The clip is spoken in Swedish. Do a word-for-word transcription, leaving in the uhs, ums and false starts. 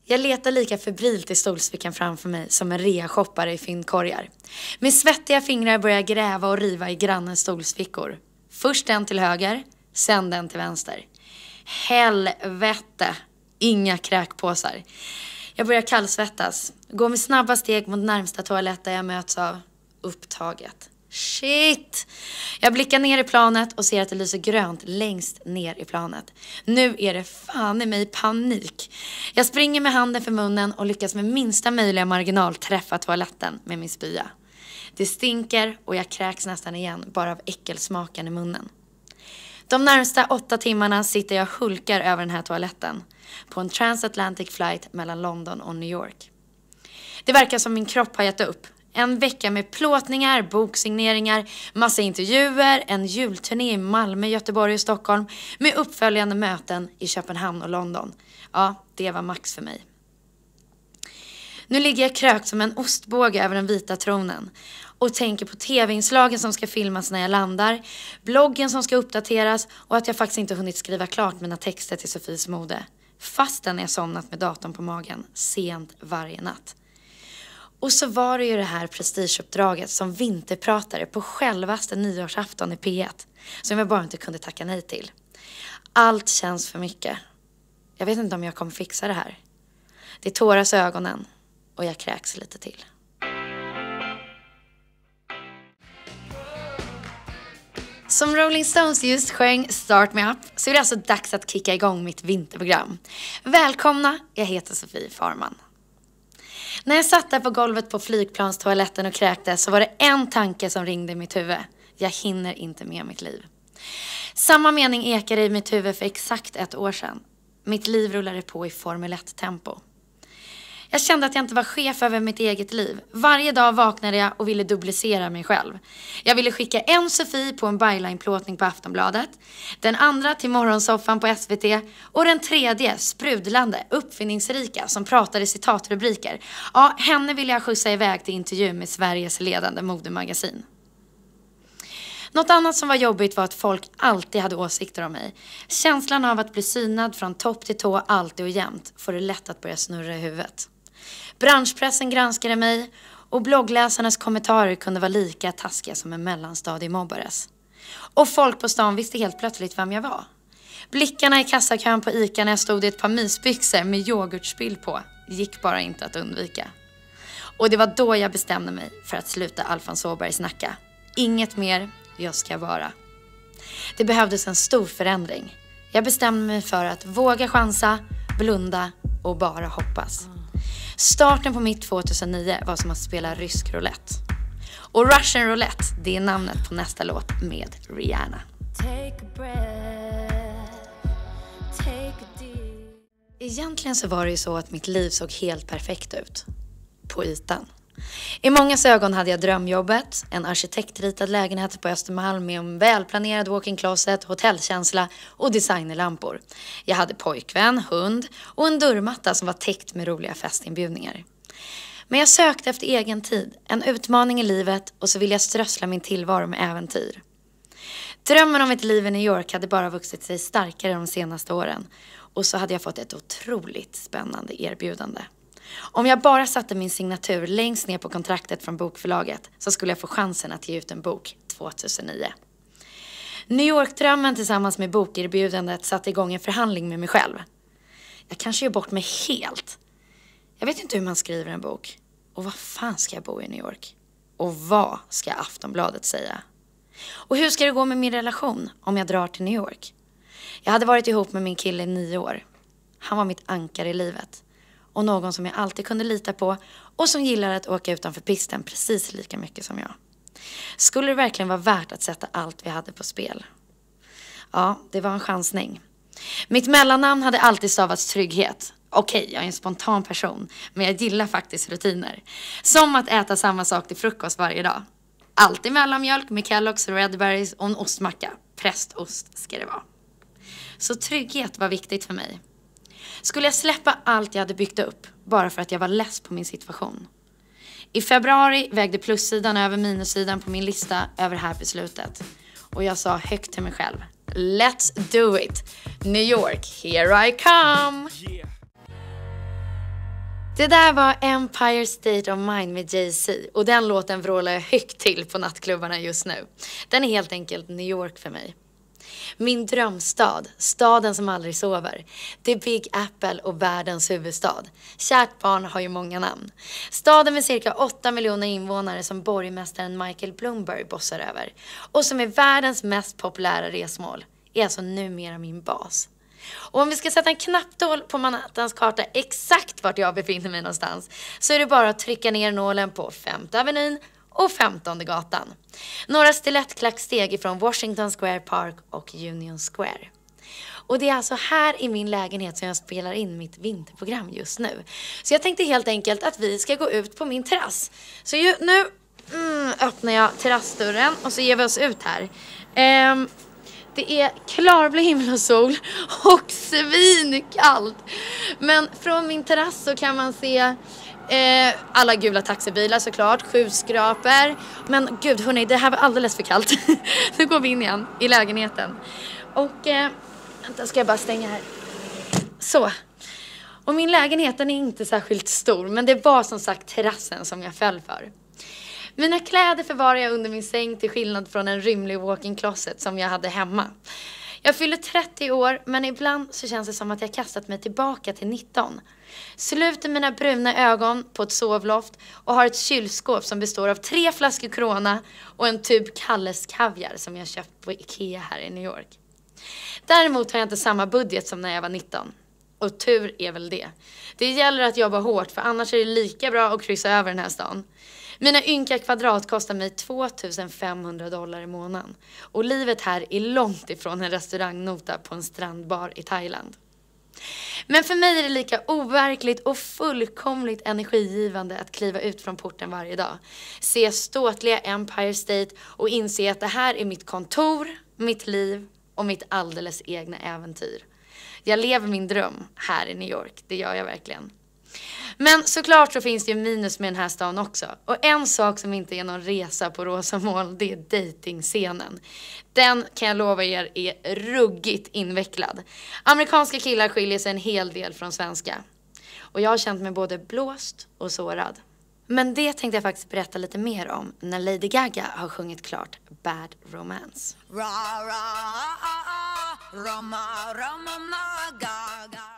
Jag letar lika febrilt i stolsfickan framför mig som en reashoppare i fyndkorgar. Med svettiga fingrar börjar jag gräva och riva i grannens stolsfickor. Först den till höger, sen den till vänster. Helvete! Inga kräkpåsar. Jag börjar kallsvettas. Går med snabba steg mot närmsta toalett där jag möts av upptaget. Shit! Jag blickar ner i planet och ser att det lyser grönt längst ner i planet. Nu är det fan i mig panik. Jag springer med handen för munnen och lyckas med minsta möjliga marginal träffa toaletten med min spya. Det stinker och jag kräks nästan igen bara av äckelsmaken i munnen. De närmsta åtta timmarna sitter jag och hulkar över den här toaletten på en transatlantic flight mellan London och New York. Det verkar som min kropp har gett upp. En vecka med plåtningar, boksigneringar, massa intervjuer, en julturné i Malmö, Göteborg och Stockholm med uppföljande möten i Köpenhamn och London. Ja, det var max för mig. Nu ligger jag krökt som en ostbåge över den vita tronen och tänker på tv-inslagen som ska filmas när jag landar, bloggen som ska uppdateras och att jag faktiskt inte hunnit skriva klart mina texter till Sofies mode. Fastän jag somnat med datorn på magen sent varje natt. Och så var det ju det här prestigeuppdraget som vinterpratare på självaste nyårsafton i P ett. Som jag bara inte kunde tacka nej till. Allt känns för mycket. Jag vet inte om jag kommer fixa det här. Det tåras i ögonen och jag kräks lite till. Som Rolling Stones just sjöng Start Me Up så är det alltså dags att kicka igång mitt vinterprogram. Välkomna, jag heter Sofie Farman. När jag satt där på golvet på flygplanstoaletten och kräktes så var det en tanke som ringde i mitt huvud. Jag hinner inte med mitt liv. Samma mening ekade i mitt huvud för exakt ett år sedan. Mitt liv rullade på i Formel ett-tempo. Jag kände att jag inte var chef över mitt eget liv. Varje dag vaknade jag och ville duplicera mig själv. Jag ville skicka en Sofie på en byline-plåtning på Aftonbladet. Den andra till morgonsoffan på S V T. Och den tredje, sprudlande, uppfinningsrika, som pratade citatrubriker. Ja, henne ville jag skjutsa iväg till intervju med Sveriges ledande modemagasin. Något annat som var jobbigt var att folk alltid hade åsikter om mig. Känslan av att bli synad från topp till tå alltid och jämt får det lätt att börja snurra i huvudet. Branschpressen granskade mig och bloggläsarnas kommentarer kunde vara lika taskiga som en mellanstadiemobbares. Och folk på stan visste helt plötsligt vem jag var. Blickarna i kassakön på Ica när jag stod i ett par mysbyxor med yoghurtspill på gick bara inte att undvika. Och det var då jag bestämde mig för att sluta Alfons Åberg snacka. Inget mer, jag ska vara. Det behövdes en stor förändring. Jag bestämde mig för att våga chansa, blunda och bara hoppas. Starten på mitt tjugohundranio var som att spela rysk roulette. Och Russian Roulette, det är namnet på nästa låt med Rihanna. Take a breath, take a deep. Egentligen så var det ju så att mitt liv såg helt perfekt ut. På ytan. I mångas ögon hade jag drömjobbet, en arkitektritad lägenhet på Östermalm med en välplanerad walk-in closet, hotellkänsla och designerlampor. Jag hade pojkvän, hund och en dörrmatta som var täckt med roliga festinbjudningar. Men jag sökte efter egen tid, en utmaning i livet och så ville jag strössla min tillvaro med äventyr. Drömmen om ett liv i New York hade bara vuxit sig starkare de senaste åren och så hade jag fått ett otroligt spännande erbjudande. Om jag bara satte min signatur längst ner på kontraktet från bokförlaget så skulle jag få chansen att ge ut en bok tjugohundranio. New York-drömmen tillsammans med bokerbjudandet satte igång en förhandling med mig själv. Jag kanske gör bort mig helt. Jag vet inte hur man skriver en bok. Och vad fan ska jag bo i New York? Och vad ska Aftonbladet säga? Och hur ska det gå med min relation om jag drar till New York? Jag hade varit ihop med min kille i nio år. Han var mitt ankare i livet. Och någon som jag alltid kunde lita på och som gillar att åka utanför pisten precis lika mycket som jag. Skulle det verkligen vara värt att sätta allt vi hade på spel? Ja, det var en chansning. Mitt mellannamn hade alltid stavats trygghet. Okej, jag är en spontan person, men jag gillar faktiskt rutiner. Som att äta samma sak till frukost varje dag. Alltid mellanmjölk med Kellogg's och Redberries och en ostmacka. Prästost ska det vara. Så trygghet var viktigt för mig. Skulle jag släppa allt jag hade byggt upp bara för att jag var less på min situation? I februari vägde plussidan över minussidan på min lista över det här beslutet. Och jag sa högt till mig själv: Let's do it! New York, here I come! Det där var Empire State of Mind med Jay-Z och den låten vrålar jag högt till på nattklubbarna just nu. Den är helt enkelt New York för mig. Min drömstad, staden som aldrig sover. Det är Big Apple och världens huvudstad. Kärt barn har ju många namn. Staden med cirka åtta miljoner invånare som borgmästaren Michael Bloomberg bossar över. Och som är världens mest populära resmål. Är alltså numera min bas. Och om vi ska sätta en knappnål på Manhattans karta exakt vart jag befinner mig någonstans så är det bara att trycka ner nålen på Femte Avenyn och Femtonde gatan. Några stilettklacksteg ifrån Washington Square Park och Union Square. Och det är alltså här i min lägenhet som jag spelar in mitt vinterprogram just nu. Så jag tänkte helt enkelt att vi ska gå ut på min terrass. Så ju, nu mm, öppnar jag terrassdörren och så ger vi oss ut här. Ehm... Det är klarblå himmel och sol och svinkallt. Men från min terrass så kan man se eh, alla gula taxibilar såklart, skyskrapor. Men gud hörni, det här var alldeles för kallt. Nu går vi in igen i lägenheten. Och eh, vänta, ska jag bara stänga här. Så. Och min lägenhet är inte särskilt stor, men det var som sagt terrassen som jag föll för. Mina kläder förvarar jag under min säng till skillnad från en rymlig walk-in closet som jag hade hemma. Jag fyller trettio år men ibland så känns det som att jag kastat mig tillbaka till nitton. Sluter mina bruna ögon på ett sovloft och har ett kylskåp som består av tre flaskor Corona och en tub Kalles kaviar som jag köpt på Ikea här i New York. Däremot har jag inte samma budget som när jag var nitton. Och tur är väl det. Det gäller att jobba hårt för annars är det lika bra att kryssa över den här stan. Mina ynka kvadrat kostar mig tvåtusen femhundra dollar i månaden. Och livet här är långt ifrån en restaurangnota på en strandbar i Thailand. Men för mig är det lika overkligt och fullkomligt energigivande att kliva ut från porten varje dag. Se ståtliga Empire State och inse att det här är mitt kontor, mitt liv och mitt alldeles egna äventyr. Jag lever min dröm här i New York, det gör jag verkligen. Men såklart så finns det ju minus med den här stan också. Och en sak som inte är någon resa på rosa moln, det är dejtingscenen. Den kan jag lova er är ruggigt invecklad. Amerikanska killar skiljer sig en hel del från svenska. Och jag har känt mig både blåst och sårad. Men det tänkte jag faktiskt berätta lite mer om när Lady Gaga har sjungit klart Bad Romance. Ra, ra, ah, ah, Roma, Roma, Gaga.